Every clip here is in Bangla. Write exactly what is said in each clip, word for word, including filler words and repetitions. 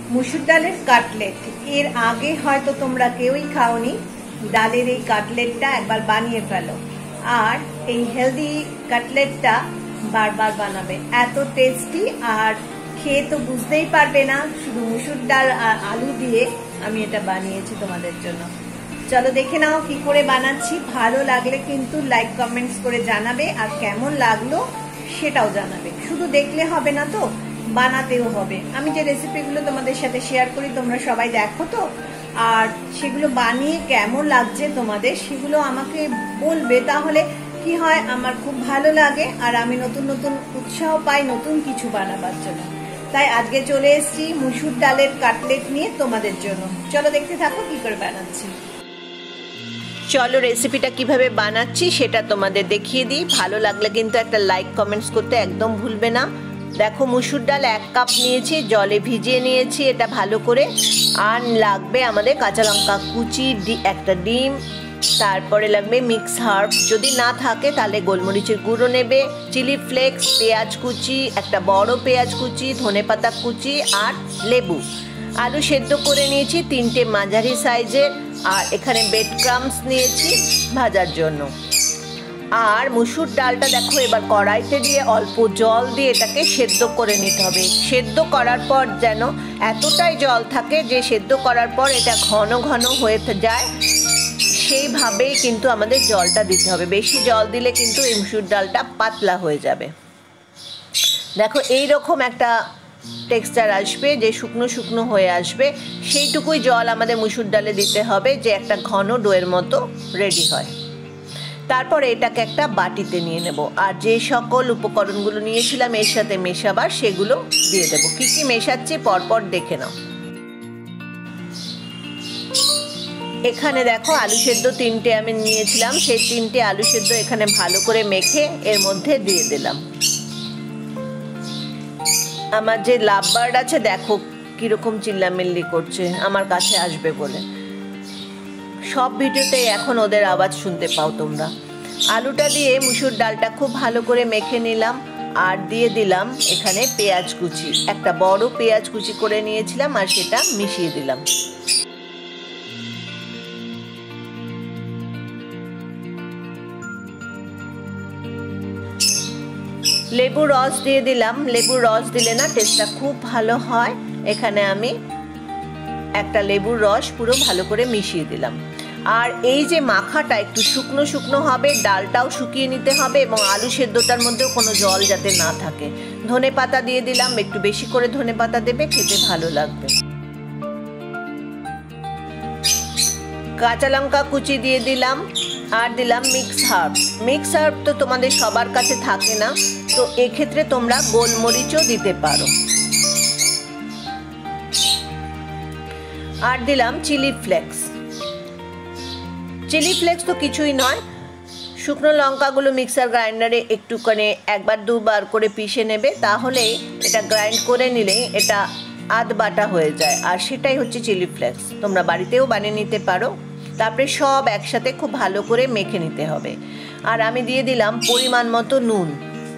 মুসুর ডালের কাটলেট। এর আগে হয়তো তোমরা কেউই খাওনি। ডালের এই কাটলেটটা একবার বানিয়ে ফেলো, আর এই হেলদি কাটলেটটা বারবার বানাবে, এত টেস্টি। আর খেয়ে তো বুঝতেই পারবে না, শুধু মুসুর ডাল আর আলু দিয়ে আমি এটা বানিয়েছি তোমাদের জন্য। চলো দেখে নাও কি করে বানাচ্ছি। ভালো লাগলে কিন্তু লাইক কমেন্টস করে জানাবে, আর কেমন লাগলো সেটাও জানাবে। শুধু দেখলে হবে না তো, বানাতেও হবে। আমি যে রেসিপিগুলো তোমাদের সাথে শেয়ার করি তোমরা সবাই দেখো তো, আর সেগুলো বানিয়ে কেমন লাগছে তোমাদের সেগুলো আমাকে বলবে। তাহলে কি হয়, আমার খুব ভালো লাগে, আর আমি নতুন নতুন উৎসাহ পাই নতুন কিছু বানাবার জন্য। তাই আজকে চলে এসেছি মুসুর ডালের কাটলেট নিয়ে তোমাদের জন্য। চলো দেখতে থাকো কি করে বানাচ্ছি। চলো রেসিপিটা কিভাবে বানাচ্ছি সেটা তোমাদের দেখিয়ে দিই। ভালো লাগলে কিন্তু একটা লাইক কমেন্টস করতে একদম ভুলবে না। দেখো, মুসুর ডাল এক কাপ নিয়েছি, জলে ভিজিয়ে নিয়েছি এটা ভালো করে। আর লাগবে আমাদের কাঁচা লঙ্কা কুচি, একটা ডিম, তারপরে লাগবে মিক্স হার্ব, যদি না থাকে তাহলে গোলমরিচের গুঁড়ো নেবে, চিলি ফ্লেক্স, পেঁয়াজ কুচি, একটা বড় পেঁয়াজ কুচি, ধনেপাতা কুচি, আর লেবু। আলু সেদ্ধ করে নিয়েছি তিনটে মাঝারি সাইজের, আর এখানে ব্রেড ক্রাম্বস নিয়েছি ভাজার জন্য। আর মুসুর ডালটা দেখো এবার কড়াইতে দিয়ে অল্প জল দিয়ে এটাকে সেদ্ধ করে নিতে হবে। সেদ্ধ করার পর যেন এতটাই জল থাকে যে সেদ্ধ করার পর এটা ঘন ঘন হয়ে যায়, সেইভাবেই কিন্তু আমাদের জলটা দিতে হবে। বেশি জল দিলে কিন্তু এই মুসুর ডালটা পাতলা হয়ে যাবে। দেখো এই রকম একটা টেক্সচার আসবে, যে শুকনো শুকনো হয়ে আসবে, সেইটুকুই জল আমাদের মুসুর ডালে দিতে হবে, যে একটা ঘন ডোয়ের মতো রেডি হয়। তারপর এটাকে একটা বাটিতে নিয়ে নেব, আর যে সকল উপকরণগুলো নিয়েছিলাম এর সাথে মেশাবার সেগুলো দিয়ে দেবো। কি কি মেশাচ্ছি পরপর দেখে নাও। এখানে দেখো আলু সেদ্ধ তিনটে আমি নিয়েছিলাম, সেই তিনটে আলু সেদ্ধ এখানে ভালো করে মেখে এর মধ্যে দিয়ে দিলাম। আমার যে লাভ বার্ড আছে দেখো কিরকম চিল্লামিল্লি করছে আমার কাছে আসবে বলে। সব ভিডিওতে এখন ওদের আওয়াজ শুনতে পাও তোমরা। আলুটা দিয়ে মুসুর ডালটা খুব ভালো করে মেখে নিলাম, আর দিয়ে দিলাম এখানে পেঁয়াজ কুচি, একটা বড় পেঁয়াজ কুচি করে নিয়েছিলাম, আর সেটা মিশিয়ে দিলাম। লেবুর রস দিয়ে দিলাম। লেবুর রস দিলে না টেস্টটা খুব ভালো হয়। এখানে আমি একটা লেবুর রস পুরো ভালো করে মিশিয়ে দিলাম। আর এই যে মাখাটা একটু শুকনো শুকনো হবে, ডালটাও শুকিয়ে নিতে হবে, এবং আলু সেদ্ধটার মধ্যেও কোনো জল যাতে না থাকে। ধনে পাতা দিয়ে দিলাম, একটু বেশি করে ধনে পাতা দেবে, খেতে ভালো লাগবে। কাঁচা লঙ্কা কুচি দিয়ে দিলাম, আর দিলাম মিক্স হার্ব। মিক্স হার্ব তো তোমাদের সবার কাছে থাকে না, তো এক্ষেত্রে তোমরা গোলমরিচও দিতে পারো। আর দিলাম চিলি ফ্লেক্স। চিলি ফ্লেক্স তো কিছুই নয়, শুকনো লঙ্কাগুলো মিক্সার গ্রাইন্ডারে একটুখানি একবার দুবার করে পিষে নেবে, তাহলে এটা গ্রাইন্ড করে নিলেই এটা আধ বাটা হয়ে যায়, আর সেটাই হচ্ছে চিলি ফ্লেক্স। তোমরা বাড়িতেও বানিয়ে নিতে পারো। তারপরে সব একসাথে খুব ভালো করে মেখে নিতে হবে। আর আমি দিয়ে দিলাম পরিমাণ মতো নুন।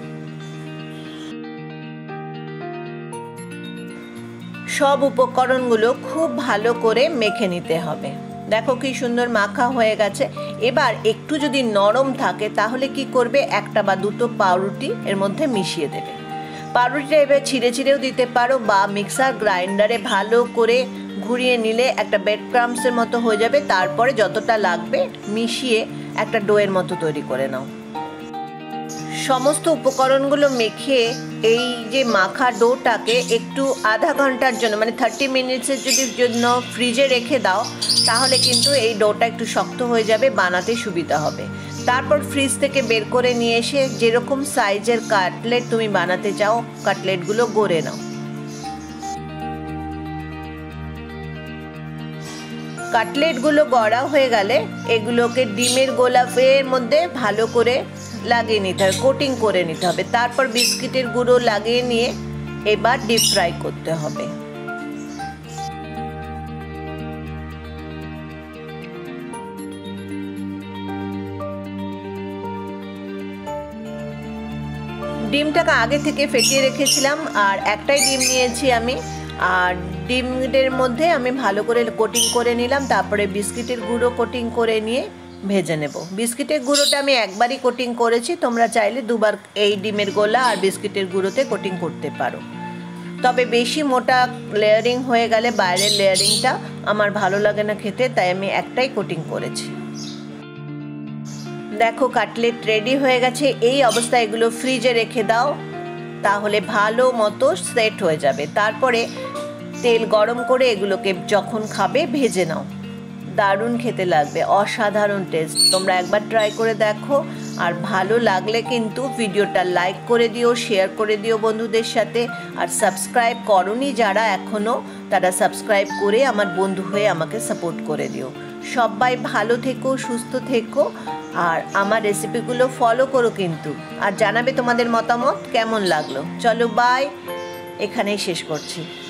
সব উপকরণগুলো খুব ভালো করে মেখে নিতে হবে। দেখো কি সুন্দর মাখা হয়ে গেছে। এবার একটু যদি নরম থাকে তাহলে কি করবে, একটা বা দুটো পাউরুটি এর মধ্যে মিশিয়ে দেবে। পাউরুটিটা এবার ছিঁড়ে ছিঁড়েও দিতে পারো, বা মিক্সার গ্রাইন্ডারে ভালো করে ঘুরিয়ে নিলে একটা ব্রেড ক্রাম্বসের মতো হয়ে যাবে। তারপরে যতটা লাগবে মিশিয়ে একটা ডোয়ের মতো তৈরি করে নাও। সমস্ত উপকরণগুলো মেখে এই যে মাখা ডোটাকে একটু আধা ঘন্টার জন্য, মানে থার্টি মিনিটসের যদি জন্য ফ্রিজে রেখে দাও, তাহলে কিন্তু এই ডোটা একটু শক্ত হয়ে যাবে, বানাতে সুবিধা হবে। তারপর ফ্রিজ থেকে বের করে নিয়ে এসে যেরকম সাইজের কাটলেট তুমি বানাতে চাও, কাটলেটগুলো গড়ে নাও। কাটলেটগুলো গড়া হয়ে গেলে এগুলোকে ডিমের গোলাপের মধ্যে ভালো করে লাগিয়ে নিতে হবে, কোটিং করে নিতে হবে। তারপর বিস্কিটের গুঁড়ো লাগিয়ে নিয়ে এবার ডিপ ফ্রাই করতে হবে। ডিমটাকে আগে থেকে ফেটিয়ে রেখেছিলাম, আর একটাই ডিম নিয়েছি আমি। আর ডিমের মধ্যে আমি ভালো করে কোটিং করে নিলাম, তারপরে বিস্কিটের গুঁড়ো কোটিং করে নিয়ে ভেজে নেব। বিস্কিটের গুঁড়োটা আমি একবারই কোটিং করেছি, তোমরা চাইলে দুবার এই ডিমের গোলা আর বিস্কিটের গুঁড়োতে কোটিং করতে পারো। তবে বেশি মোটা লেয়ারিং হয়ে গেলে বাইরের লেয়ারিংটা আমার ভালো লাগে না খেতে, তাই আমি একটাই কোটিং করেছি। দেখো কাটলেট রেডি হয়ে গেছে। এই অবস্থায় এগুলো ফ্রিজে রেখে দাও, তাহলে ভালো মতো সেট হয়ে যাবে। তারপরে তেল গরম করে এগুলোকে যখন খাবে ভেজে নাও, দারুণ খেতে লাগবে, অসাধারণ টেস্ট। তোমরা একবার ট্রাই করে দেখো, আর ভালো লাগলে কিন্তু ভিডিওটা লাইক করে দিও, শেয়ার করে দিও বন্ধুদের সাথে। আর সাবস্ক্রাইব করোনি যারা এখনও, তারা সাবস্ক্রাইব করে আমার বন্ধু হয়ে আমাকে সাপোর্ট করে দিও। সবাই ভালো থেকো, সুস্থ থেকো, আর আমার রেসিপিগুলো ফলো করো কিন্তু, আর জানাবে তোমাদের মতামত কেমন লাগলো। চলো বাই, এখানেই শেষ করছি।